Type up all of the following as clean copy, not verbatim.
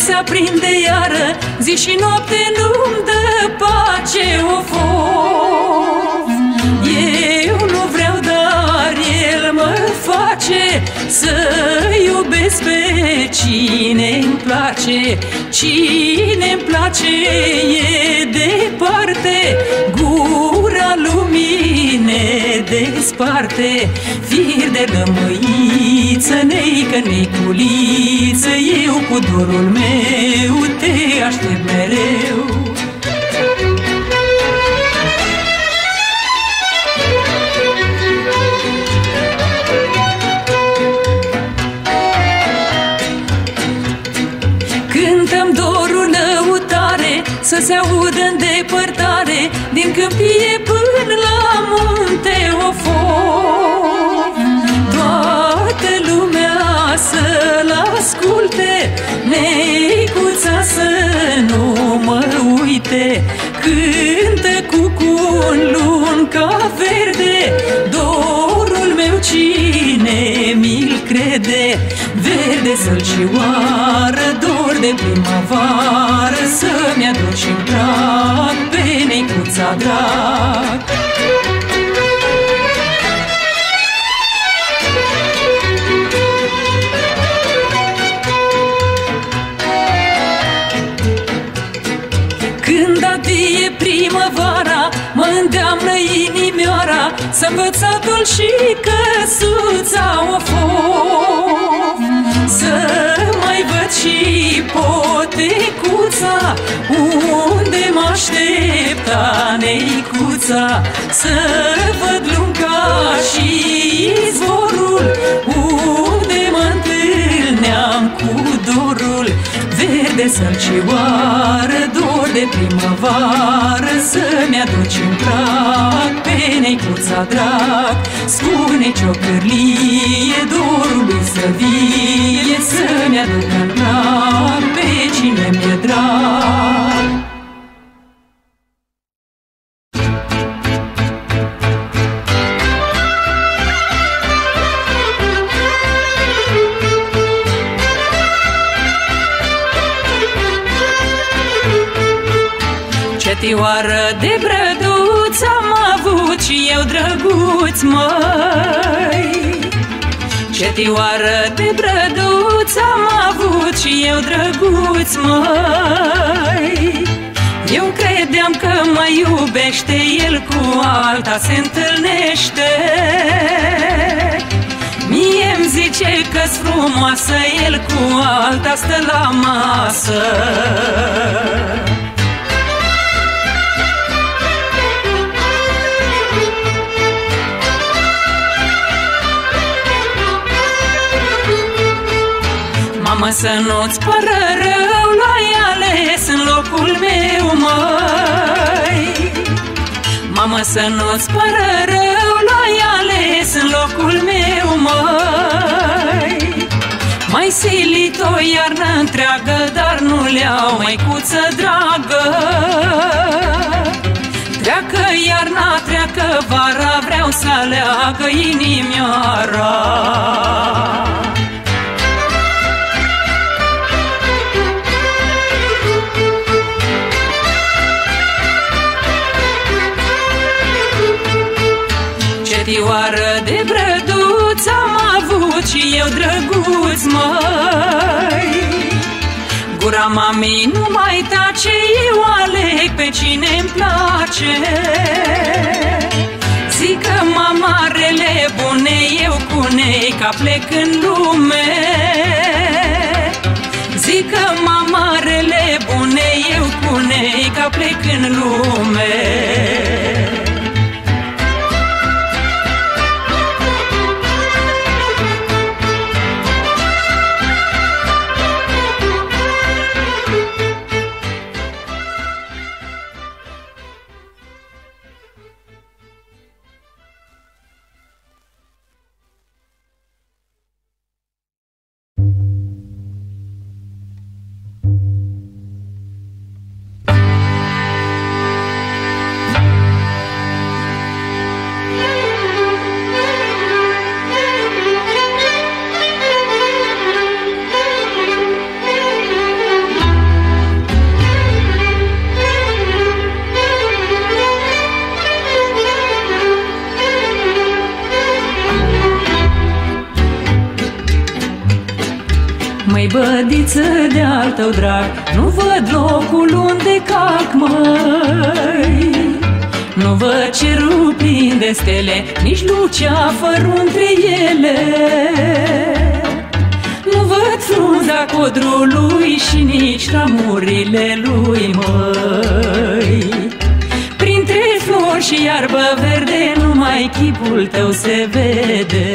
se aprinde iară, zi și noapte nu-mi dă pace o foc. Eu nu vreau, dar el mă face să iubesc pe cine-mi place. Cine-mi place e departe, gura lumii ne desparte. Fir de lămâiță, neică, neiculiță, eu cu dorul meu te aștept mereu. Cântăm dorul lăutare, să se audă în depărtare, din câmpie până la munte o foc. Toată lumea să-l asculte, neicuța să nu mă uite. Cântă cucun lun ca verde, dorul meu cine mi-l crede. Verde sălcioară, dor de primăvară, să-mi aduci în prag pe neicuța drag. Când adie primăvara, mă îndeamnă inimioara, să învăț satul și căsuța o foc. Să mai văd și potecuța, unde mă aștepta neicuța. Să văd lunga și izvorul, unde mă întâlneam cu dorul. Verde sălcioară, dor de primăvară, să-mi aduci în prag pe neicuța drag. Spune ce-o cârlie dorului să vie, să-mi aduc în prag pe cine mi-e drag. Cetioară de brăduț am avut și eu drăguț, măi. Cetioară de brăduț am avut și eu drăguț, măi. Eu credeam că mă iubește, el cu alta se întâlnește. Mie-mi zice că-s frumoasă, el cu alta stă la masă. Mamă, să nu-ți pară rău, l-ai ales în locul meu, măi. Mamă, să nu-ți pară rău, l-ai ales în locul meu, măi. Mai silit o iarnă întreagă, dar nu le-au, măicuță dragă. Treacă iarna, treacă vara, vreau să aleagă inimioara. Cetioară de brăduț am avut și eu drăguț, măi. Gura mamei nu mai tace, eu aleg pe cine-mi place. Zic că mamarele bune, eu cu neica plec în lume. Zic că mamarele bune, eu cu neica plec în lume. bădiță de-al tău drag, nu văd locul unde calc, măi. Nu văd cerul plin de stele, nici luceafărul între ele. Nu văd frunza codrului și nici ramurile lui, măi. Printre flori și iarbă verde, numai chipul tău se vede.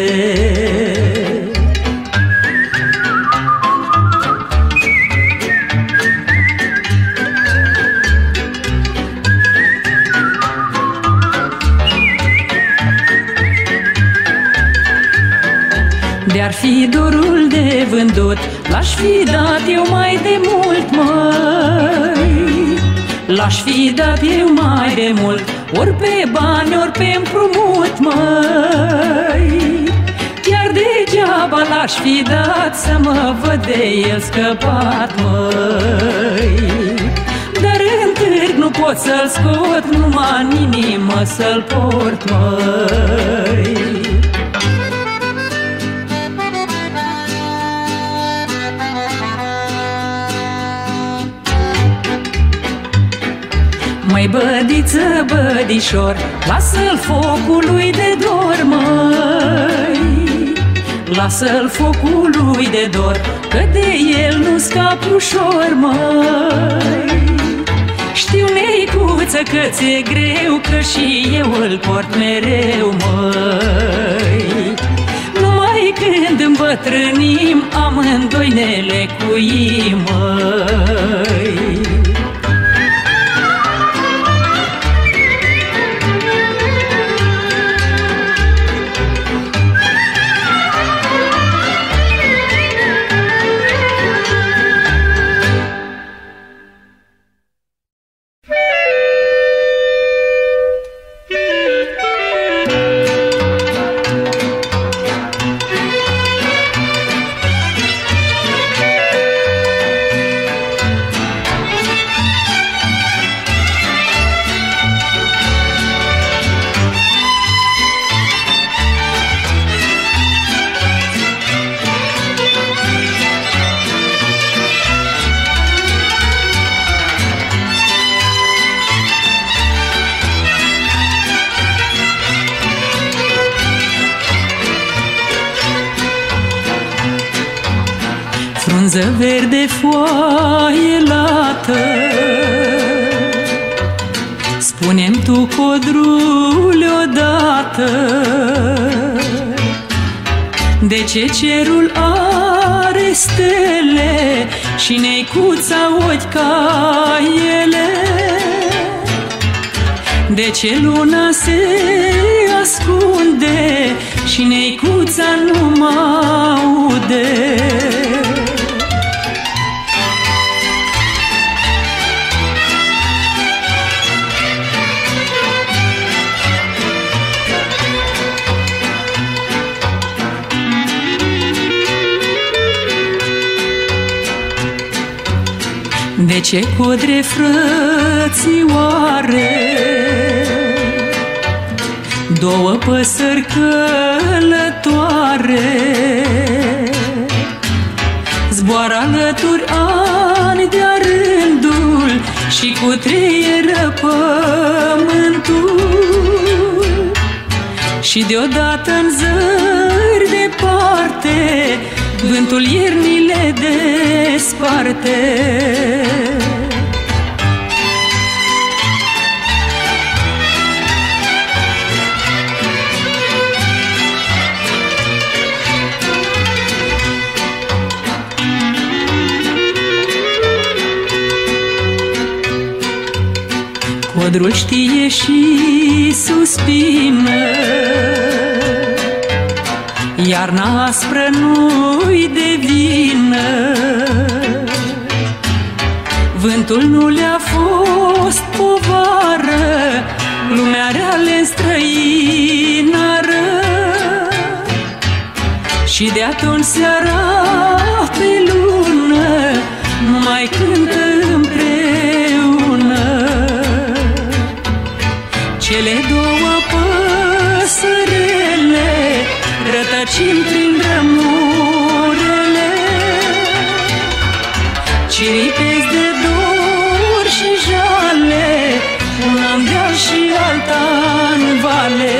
De-ar fi dorul de vândut, l-aș fi dat eu mai de mult, măi. L-aș fi dat eu mai de mult, ori pe bani, ori pe împrumut, măi. Chiar degeaba l-aș fi dat să mă văd de el scăpat, măi. Dar în târg nu pot să-l scot, numai în inimă să-l port, măi. Măi bădiță, bădișor, lasă-l focului de dor, măi. Lasă-l focului de dor, că de el nu scapi ușor, măi. Știu, neicuță, că ți-e greu, că și eu îl port mereu, măi. Numai când îmbătrânim, amândoi ne lecuim, măi. Frunză verde, foaie lată, spune-mi tu, codrule, odată, de ce cerul are stele și neicuța ochi ca ele? De ce luna se ascunde și neicuța nu mă aude? De ce codre frățioare, două păsări călătoare, zboară alături ani de-a rândul și cutreieră pământul? Și deodată în zări departe, vântul iernile desparte. Codrul știe și suspină, iarna aspră nu-i de vină. Vântul nu le-a fost povară, lumea rea le străinară. Și de atunci seara pe lună nu mai cântă împreună. Cele două păsărele rătăcim prin drămurele ciripesc de dor și jale, una în deal și alta în vale.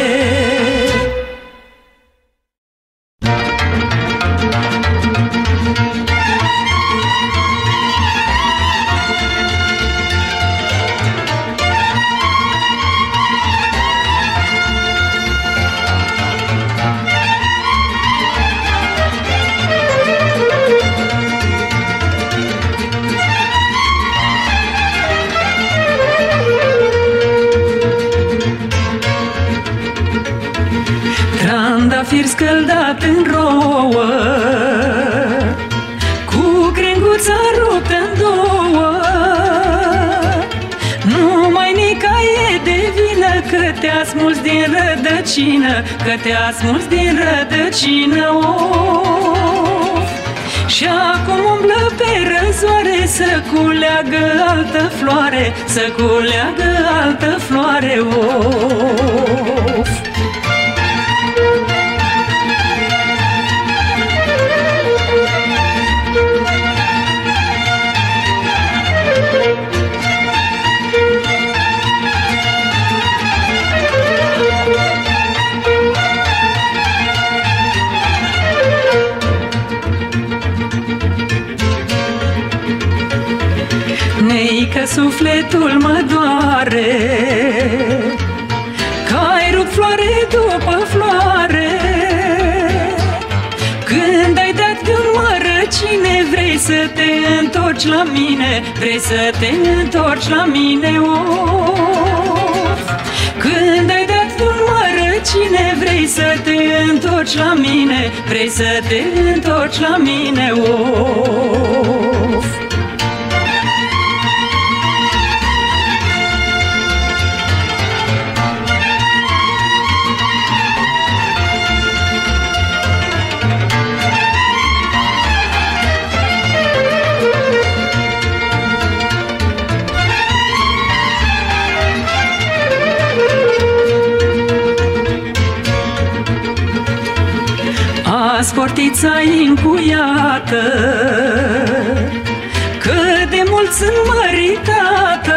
Trandafir scăldat în rouă, cu crenguța ruptă-n două, numai nica e de vină, că te-a smuls din rădăcină, că te-a smuls din rădăcină, of. Și acum umblă pe răzoare să culeagă altă floare, să culeagă altă floare, of. Neică, sufletul mă doare, că-ai rupt floare după floare. Când ai dat de-un mărăcine, vrei să te întorci la mine, vrei să te întorci la mine, of. Când ai dat de-un mărăcine, vrei să te întorci la mine, vrei să te întorci la mine, of. Scortița-i încuiată, că de mult sunt măritată.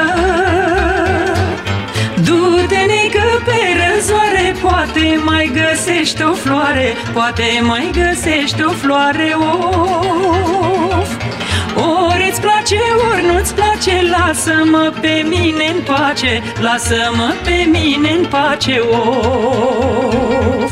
Du-te, neică, pe răzoare, poate mai găsești o floare, poate mai găsești o floare, of. Ori îți place, ori nu-ți place, lasă-mă pe mine în pace, lasă-mă pe mine în pace, of.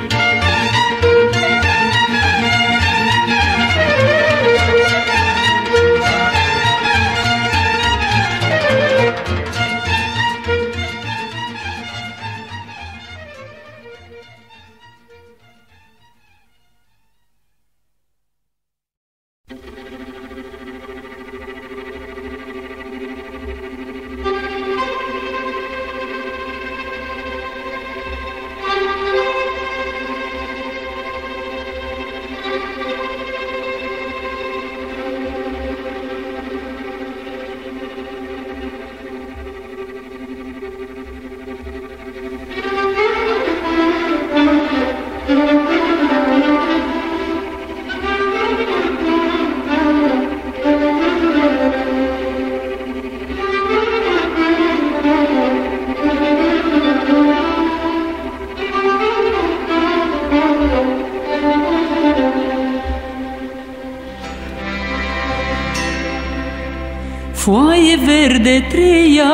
Foaie verde treia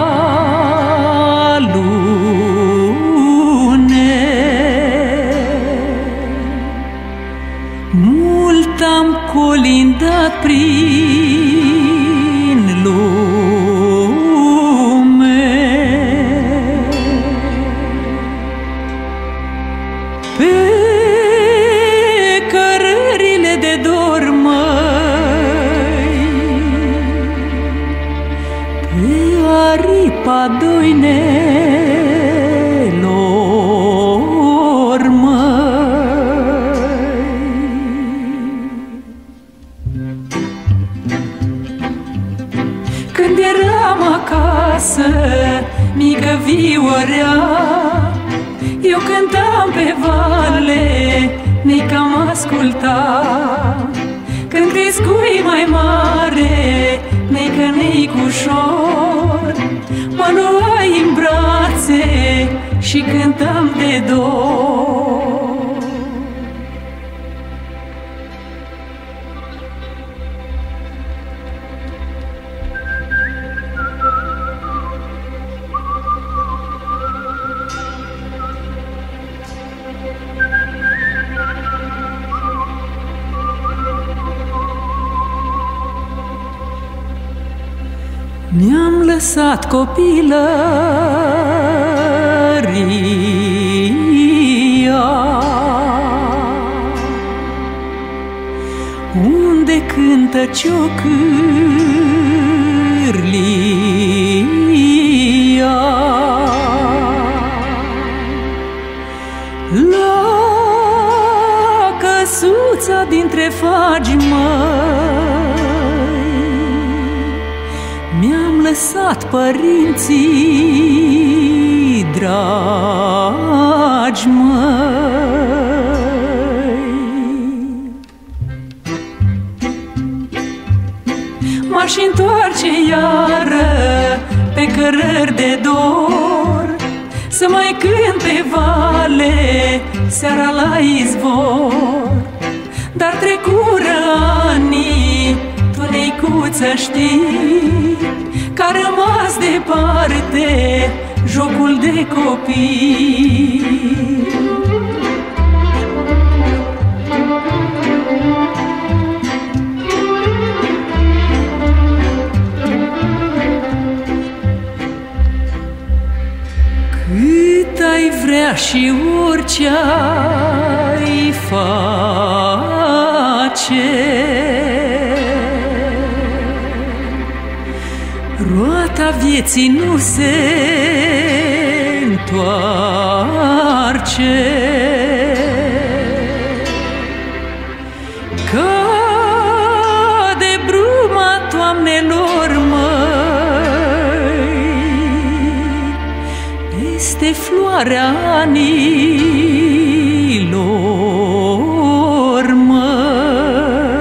lune, mult am colindat prin lume, pe cărările de dor, aripa doinelor, măi. Când eram acasă, mică viorea, eu cântam pe vale, mica m-asculta, că Când crescui mai mare, neică, neicușor, mă luai în brațe și cântam de dor. Mi-am lăsat copilăria, unde cântă ciocârlia, la căsuța dintre fagi măi. Mi-am lăsat părinții dragi măi. M-aș întoarce iară pe cărări de dor, să mai cânt pe vale seara la izvor. Dar trecură anii, tu, neicuță, știi că-a rămas departe jocul de copii. Cât ai vrea și orice ai face, roata vieții nu se întoarce. Cade bruma toamnelor măi peste floarea anilor măi.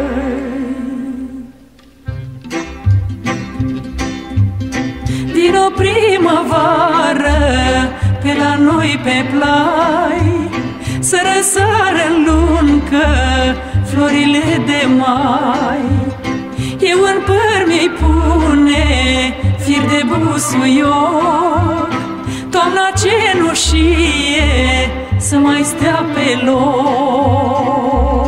Din o primăvară pe la noi pe plai, să răsară în luncă florile de mai. Eu în păr mi-i pune fir de busuioc, toamna cenușie să mai stea pe loc.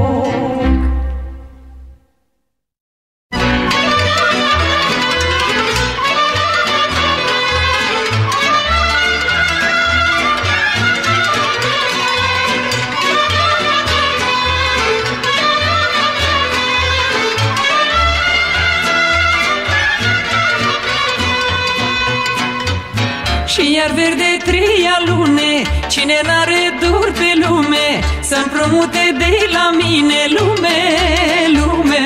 Și iar verde treia lune, cine n-are dur pe lume, să împrumute de la mine lume, lume.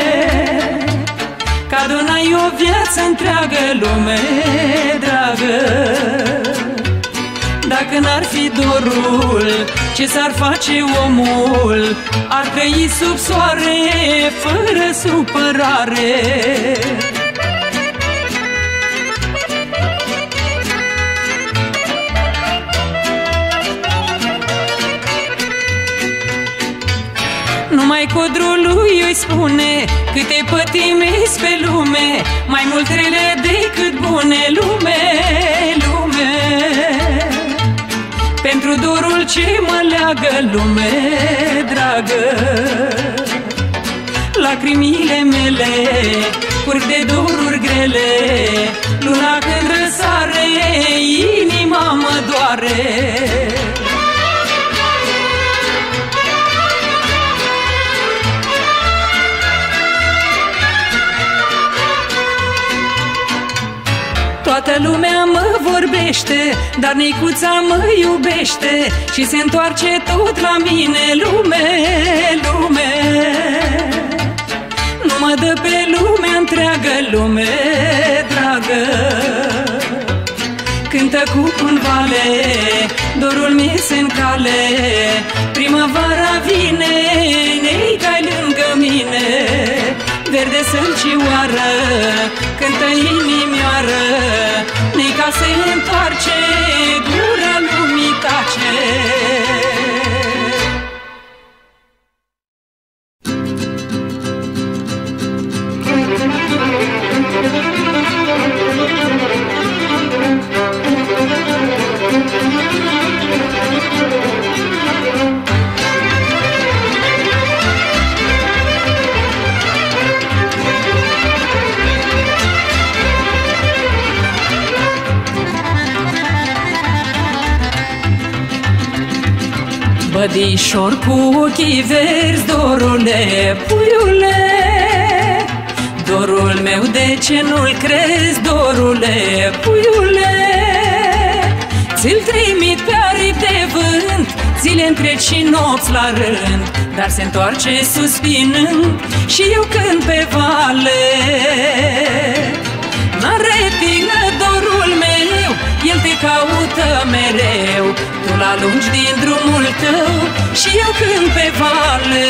Că adunai o viață întreagă, lume dragă. Dacă n-ar fi dorul, ce s-ar face omul? Ar trăi sub soare, fără supărare. Numai codrului îi spune câte pătimezi pe lume, mai mult rele decât bune, lume, lume. Pentru dorul ce mă leagă, lume dragă. Lacrimile mele curg de doruri grele, luna când răsare, inima mă doare. Toată lumea mă vorbește, dar neicuța mă iubește și se întoarce tot la mine, lume, lume. Nu mă dă pe lumea întreagă, lume dragă. Cântă cucul vale, dorul mi se încale, primăvara vine, neica-i lângă mine. mine, verde sălcioară, cântă inimioară, nica se întoarce, gura lumii tace. Bădișor cu ochii verzi, dorule, puiule, dorul meu de ce nu-l crezi, dorule, puiule? Ți-l trimit pe aripi de vânt, zile întregi și nopți la rând, dar se întoarce suspinând și eu cânt pe vale. N-are tignă dorul meu, el te caută mereu, tu l-alungi din drumul tău și eu cânt pe vale.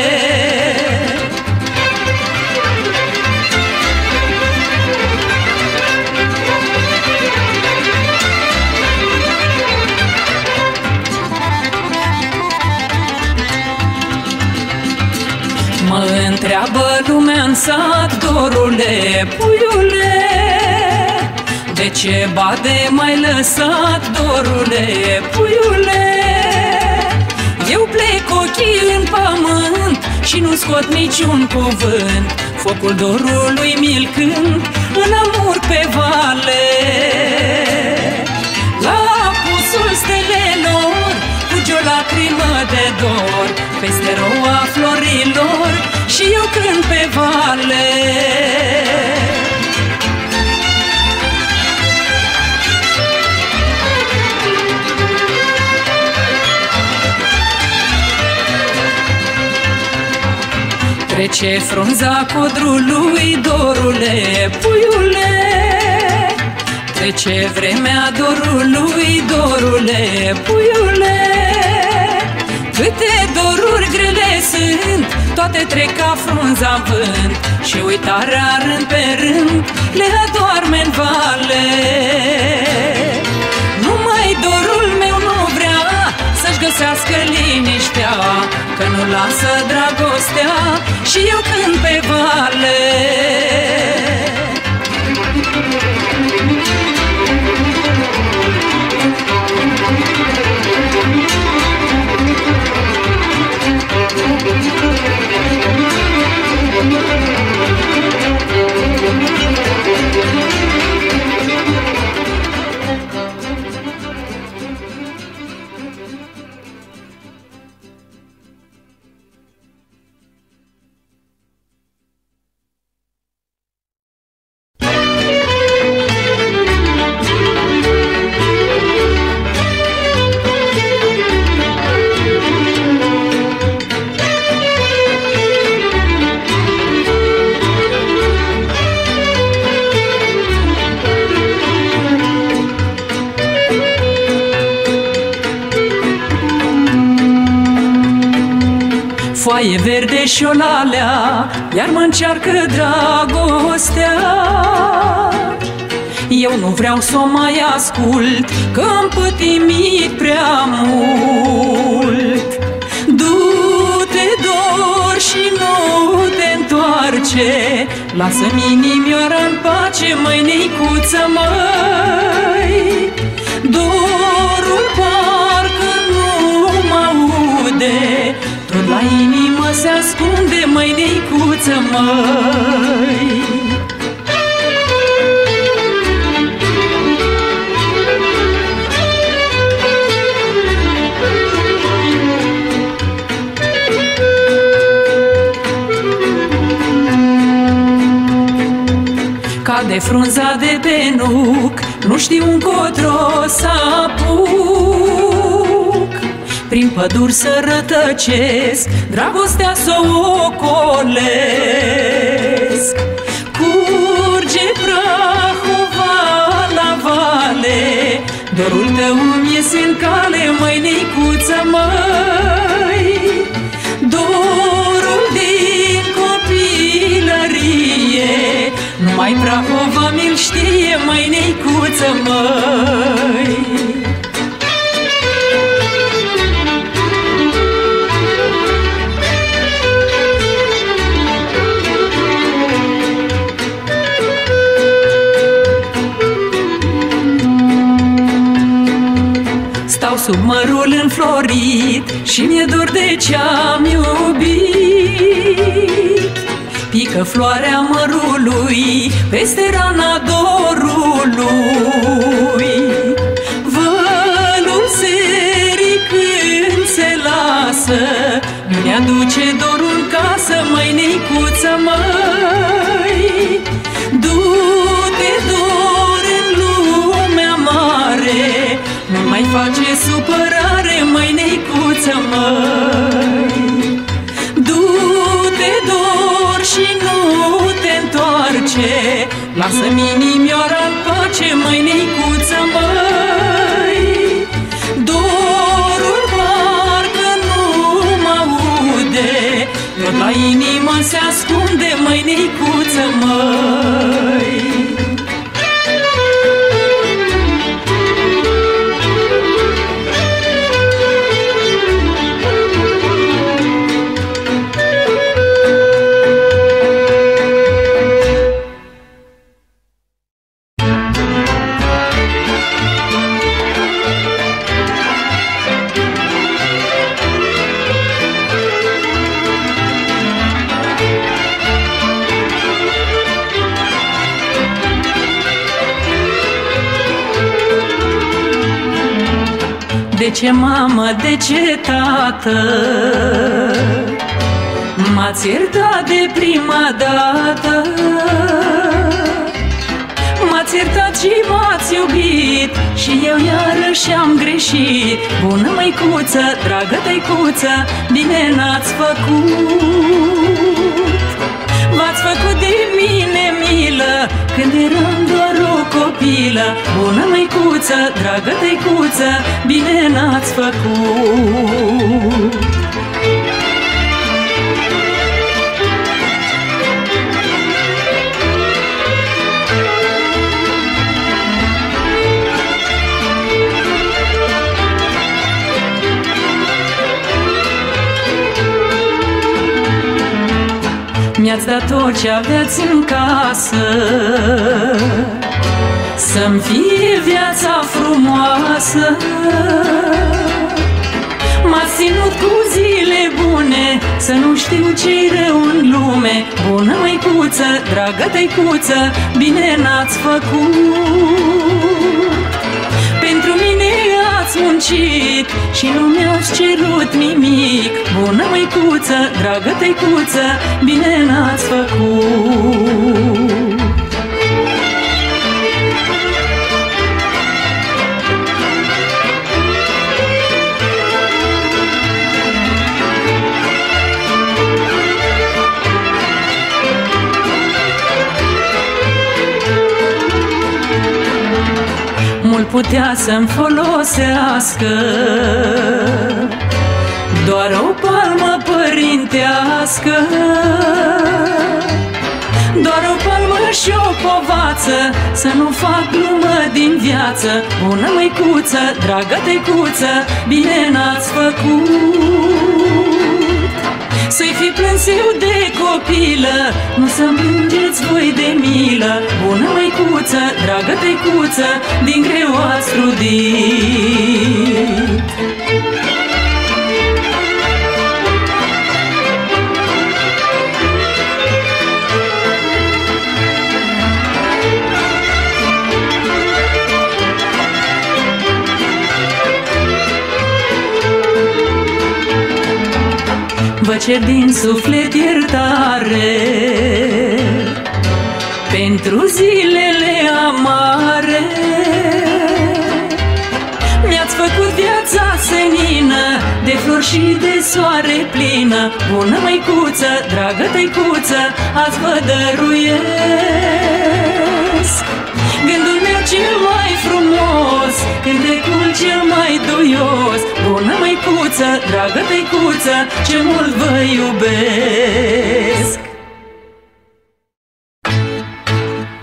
Mă întreabă lumea în sat, dorule, puiule, de ce bade m-ai lăsat, dorule, puiule? Eu plec ochii în pământ și nu scot niciun cuvânt, focul dorului mi-l cânt în amur pe vale. La apusul stelelor fuge o lacrimă de dor, peste roa florilor și eu cânt pe vale. Trece frunza codrului, dorule, puiule, trece vremea dorului, dorule, puiule. Câte doruri grele sunt, toate trec ca frunza în vânt, și uitarea rând pe rând le adorme în vale. Numai dorul meu nu vrea să-și găsească liniștea, că nu lasă dragostea și eu cânt pe vale. Foaie verde și o lalea, iar mă încearcă dragostea. Eu nu vreau să o mai ascult, că-am pătimit prea mult. Du-te, dor, și nu te întoarce, lasă-mi inimioara în pace, măi, neicuță, măi. Dorul parcă nu mă aude, tot la inimă se ascunde, măi, neicuță, măi. Cade frunza de pe nuc, nu știu încotro să apuc. Prin păduri să rătăcesc, dragostea să o ocolesc. Curge prahul la vale, dorul tău îmi iese în cale, măi, neicuță, măi. Dorul din Numai Prahova mi-l știe, măi, neicuță, măi. Stau sub mărul înflorit și mi-e dor de ce-am iubit. Pică floarea mărului peste rana dorului. Vălul serii când se lasă nu-mi aduce dorul în casă, măi, neicuță, măi. Du-te, dor în lumea mare, nu mai face supărare, măi, neicuță, măi. Du-te, dor și nu te întoarce, lasă-mi inimioara în pace, măi, neicuță, măi. Dorul parcă nu mă aude, tot la inimă se ascunde, măi, neicuță, măi. De ce mamă, de ce tată m-ați iertat de prima dată? M-ați iertat și m-ați iubit și eu iarăși am greșit. Bună măicuță, dragă tăicuță, bine n-ați făcut. V-ați făcut de mine milă când eram doar o copilă. Bună măicuță, dragă tăicuță, bine n-ați făcut. Mi-ați dat tot ce aveați în casă, să-mi fie viața frumoasă. M-ați ținut cu zile bune, să nu știu ce-i rău în lume. Bună măicuță, dragă tăicuță, bine n-ați făcut. Pentru mine ați muncit și nu mi-ați cerut nimic. Bună măicuță, dragă tăicuță, bine n-ați făcut. Mult putea să-mi folosească doar o palmă părintească, doar o palmă și o povață, să nu fac glumă din viață. Bună măicuță, dragă tăicuță, bine n-ați făcut. Să-i fi plâns eu de copilă, nu să-mi plângeți voi de milă. Bună măicuță, dragă tăicuță, din greu ați trudit. Vă cer din suflet iertare pentru zilele amare. Mi-ați făcut viața senină, de flori și de soare plină. Bună măicuță, dragă tăicuță, azi vă dăruiesc gândul meu cel mai frumos, cântecul cel mai duios. Bună măicuță, dragă tăicuță, ce mult vă iubesc.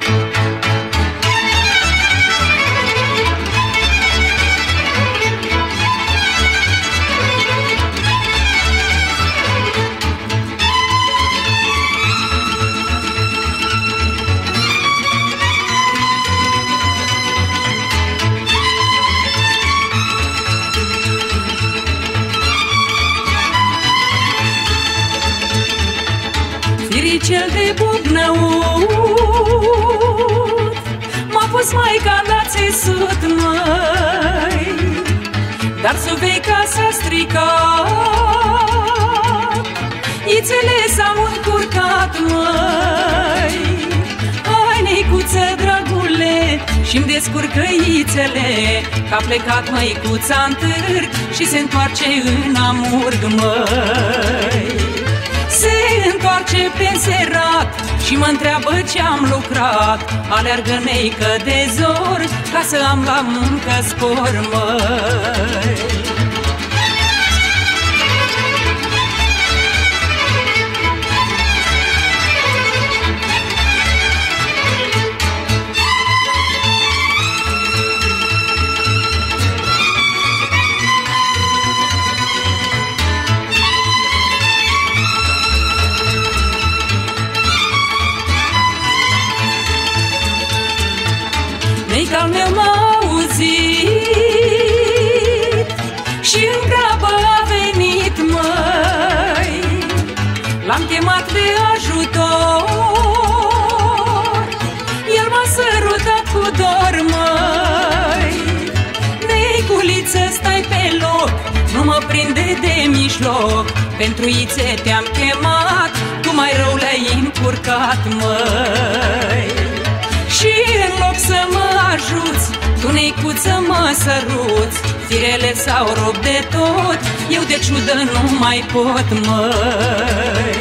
cel de bubnăut m-a pus maica la țesut, măi, dar Suveica s-a stricat, ițele s-au încurcat, măi. Hai, Neicuță, dragule, și-mi descurcă ițele, că a plecat măicuța în târg și se întoarce în Amurg, măi. Se întoarce pe serat și mă întreabă ce-am lucrat. Aleargă Neică de zor ca să am la muncă spor, măi. Neica-l meu m-a auzit și-n grabă a venit, măi. L-am chemat de ajutor, el m-a sărutat cu dor, măi. Neiculiță, stai pe loc, nu mă prinde de mijloc, pentru ițe te-am chemat, tu mai rău le-ai încurcat, măi. Și în loc să mă ajuți, tu, Neicuță, mă săruți. Firele s-au rupt de tot, eu de ciudă nu mai pot, măi.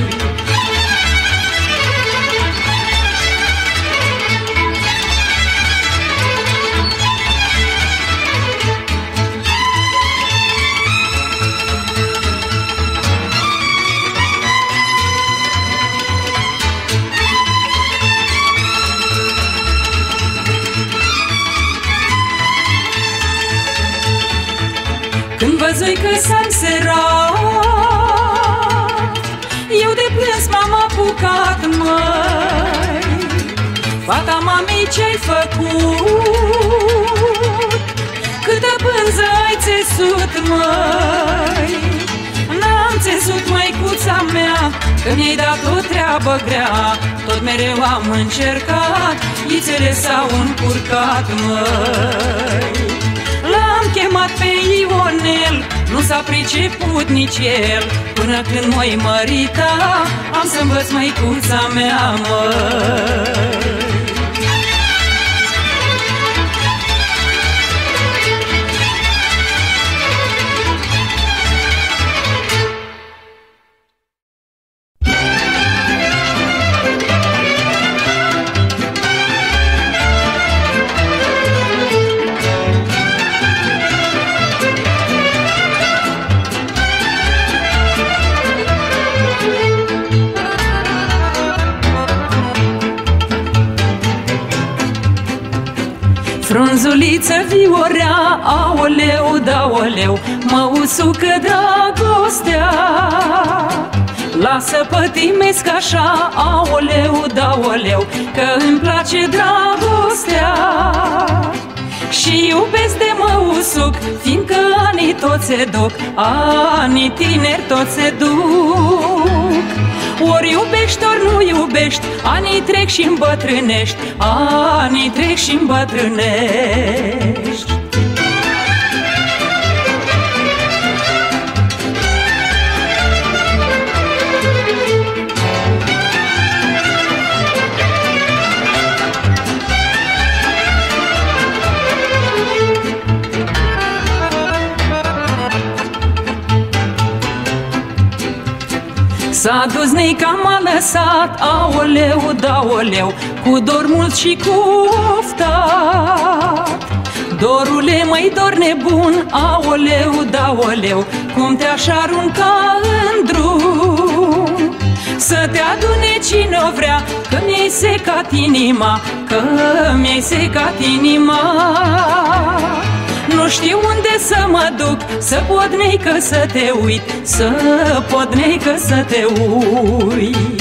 Când văzui că s-a înserat, eu de plâns m-am apucat, măi. Fata mamei, ce-ai făcut? Câtă pânză ai țesut, măi. N-am țesut, măicuța mea, că mi-ai dat o treabă grea. Tot mereu am încercat, ițele s-au încurcat, măi. L-am chemat pe Ionel, nu s-a priceput nici el, până când m-i mărita, am să învăț măicuța mea, măi. Frunzuliță viorea, aoleu, daoleu, mă usucă dragostea. Lasă pătimesc așa, aoleu, daoleu, că îmi place dragostea. Și iubesc de mă usuc, fiindcă anii tot se duc, anii tineri tot se duc. Ori iubești, ori nu iubești, anii trec și îmbătrânești, anii trec și îmbătrânești. S-a dus Neica, m-a lăsat, aoleu, daoleu, cu dor mult și cu oftat. Dorule, măi, dor nebun, aoleu, daoleu, cum te-aș arunca în drum. Să te adune cine o vrea, că mi-ai secat inima, că mi-ai secat inima. Nu știu unde să mă duc, să pot, Neică, să te uit, să pot, Neică, să te uit.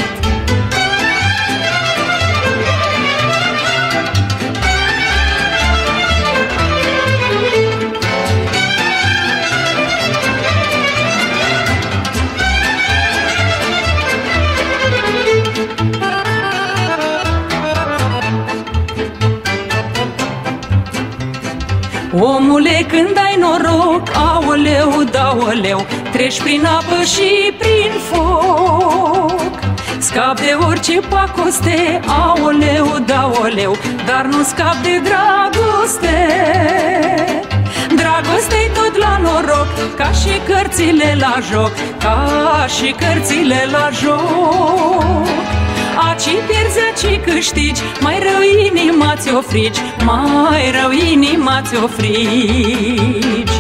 Omule, când ai noroc, aoleu, daoleu, treci prin apă și prin foc. Scap de orice pacoste, aoleu, daoleu, dar nu scap de dragoste. Dragoste-i tot la noroc, ca și cărțile la joc, ca și cărțile la joc. Aci pierzi, aci câștigi, mai rău inima ți-o frici, mai rău inima ți-o frici.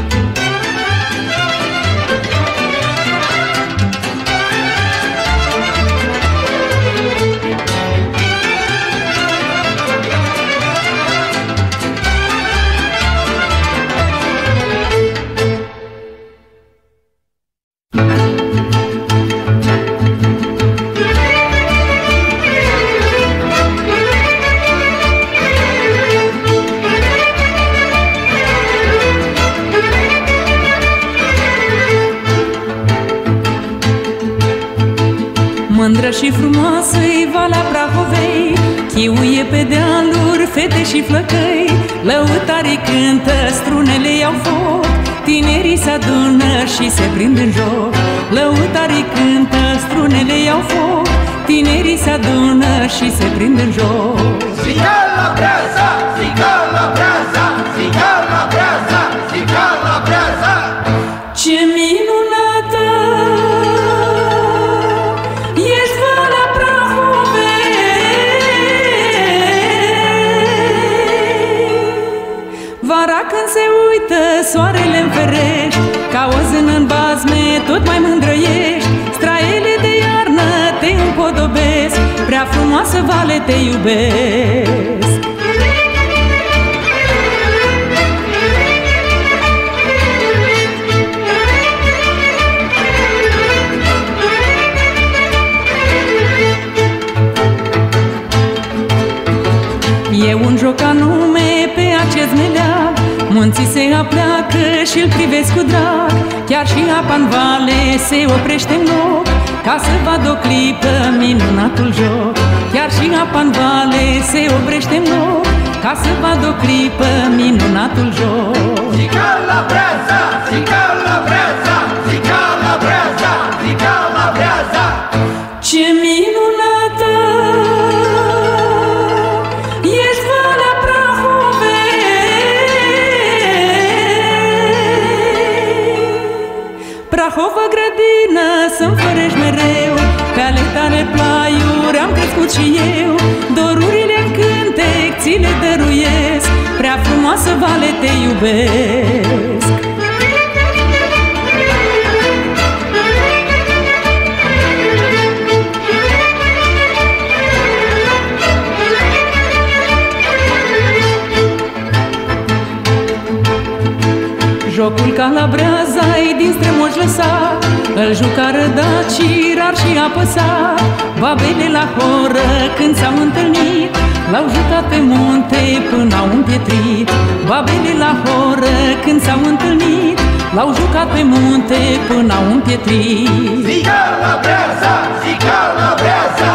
Mândră și frumoasă-i Valea Prahovei, chiuie pe dealuri fete și flăcăi. Lăutarii cântă, strunele iau foc, tinerii se adună și se prind în joc. Lăutarii cântă, strunele iau foc, tinerii se adună și se prind în joc. Striga la breaza, striga la breaza, striga la breaza, striga la breaza. Ce minunată ești, Valea Prahovei! Vara când se uită soarele-n ferești, ca o zână-n bazme tot mai mândră ești. Straele de iarnă te împodobesc, prea frumoasă Vale te iubesc. E un joc anume pe acest meleag, munții se apleacă și-l privesc cu drag. Chiar și apa-n vale se oprește în loc, ca să vadă o clipă minunatul joc. Chiar și apa-n vale se oprește în loc, ca să vadă o clipă minunatul joc. Striga la breaza, striga la breaza, striga la breaza, striga la breaza. Ce minunată ești, Valea Prahovei! Prahova grădină să-mi fărești mereu, pe ale tale plaiuri am crescut și eu. Dorurile-n cântec ți le dăruiesc, prea frumoasă Vale te iubesc. Jocul ca la breaza-i din strămoși lăsat, îl jucară dacii rar și apăsat. Babele la horă când s-au întâlnit, l-au jucat pe munte până au împietrit. Babele la horă când s-au întâlnit, l-au jucat pe munte până au împietrit. Striga la breaza, striga la breaza,